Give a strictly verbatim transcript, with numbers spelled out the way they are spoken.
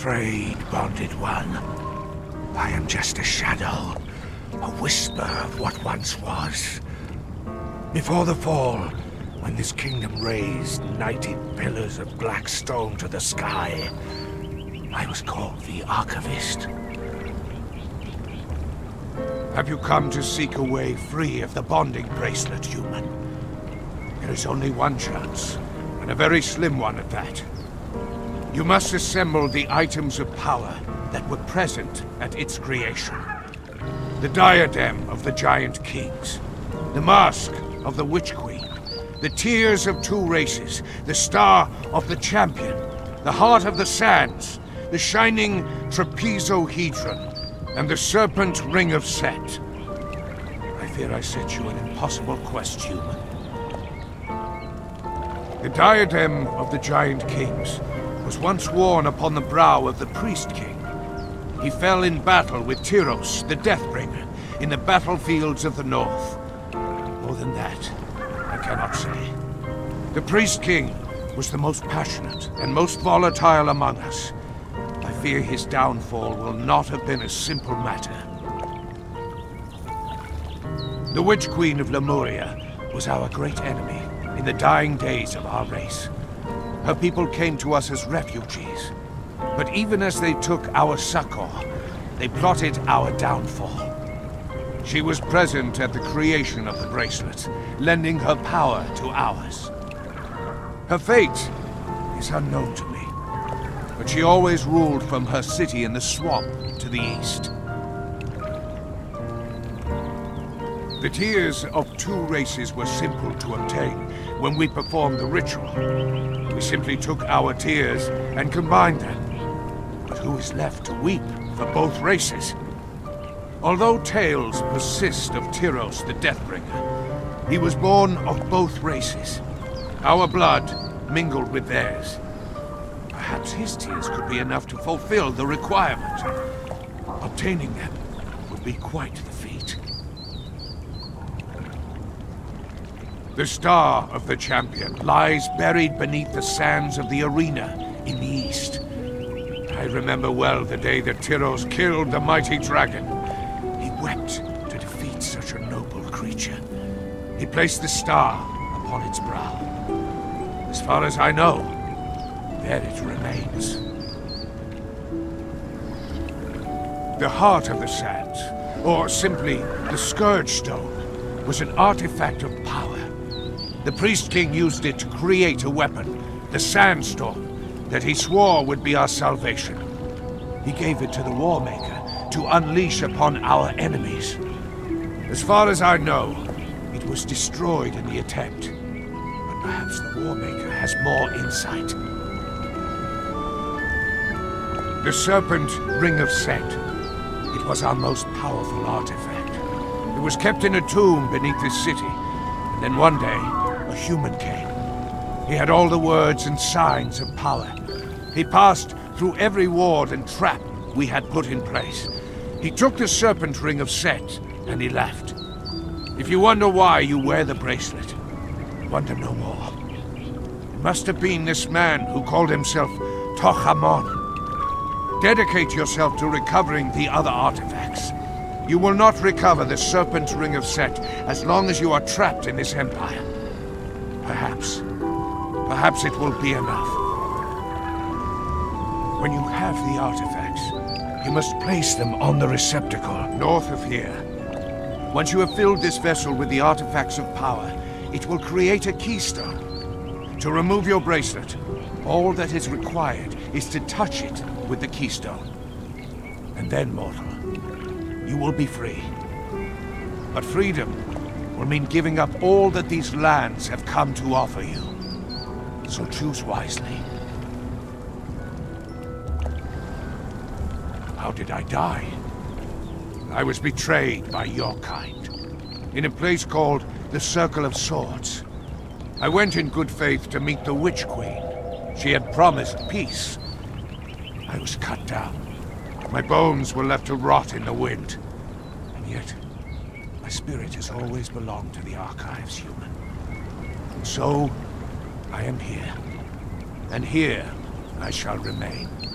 afraid, bonded one. I am just a shadow, a whisper of what once was. Before the fall, when this kingdom raised knighted pillars of black stone to the sky, I was called the Archivist. Have you come to seek a way free of the bonding bracelet, human? There is only one chance, and a very slim one at that. You must assemble the items of power that were present at its creation. The diadem of the Giant Kings, the mask of the Witch Queen, the tears of two races, the star of the champion, the heart of the sands, the shining trapezohedron, and the serpent ring of Set. I fear I set you an impossible quest, human. The diadem of the Giant Kings was once worn upon the brow of the Priest King. He fell in battle with Tyros, the Deathbringer, in the battlefields of the north. More than that, I cannot say. The Priest King was the most passionate and most volatile among us. I fear his downfall will not have been a simple matter. The Witch Queen of Lemuria was our great enemy in the dying days of our race. Her people came to us as refugees, but even as they took our succor, they plotted our downfall. She was present at the creation of the bracelet, lending her power to ours. Her fate is unknown to me, but she always ruled from her city in the swamp to the east. The tears of two races were simple to obtain when we performed the ritual. We simply took our tears and combined them. But who is left to weep for both races? Although tales persist of Tyros the Deathbringer, he was born of both races. Our blood mingled with theirs. Perhaps his tears could be enough to fulfill the requirement. Obtaining them would be quite the feat. The Star of the Champion lies buried beneath the sands of the arena in the east. I remember well the day that Tyros killed the mighty dragon. He wept to defeat such a noble creature. He placed the star upon its brow. As far as I know, there it remains. The Heart of the Sands, or simply the Scourge Stone, was an artifact of power. The Priest King used it to create a weapon, the Sandstorm, that he swore would be our salvation. He gave it to the Warmaker to unleash upon our enemies. As far as I know, it was destroyed in the attempt. But perhaps the Warmaker has more insight. The Serpent Ring of Set. It was our most powerful artifact. It was kept in a tomb beneath this city. And then one day, a human came. He had all the words and signs of power. He passed through every ward and trap we had put in place. He took the Serpent Ring of Set, and he left. If you wonder why you wear the bracelet, wonder no more. It must have been this man who called himself Tohamon. Dedicate yourself to recovering the other artifacts. You will not recover the Serpent Ring of Set as long as you are trapped in this empire. Perhaps, perhaps it will be enough. When you have the artifacts, you must place them on the receptacle north of here. Once you have filled this vessel with the artifacts of power, it will create a keystone. To remove your bracelet, all that is required is to touch it with the keystone. And then, mortal, you will be free. But freedom will mean giving up all that these lands have come to offer you. So choose wisely. How did I die? I was betrayed by your kind, in a place called the Circle of Swords. I went in good faith to meet the Witch Queen. She had promised peace. I was cut down. My bones were left to rot in the wind. And yet, my spirit has always belonged to the Archives, human. And so, I am here. And here, I shall remain.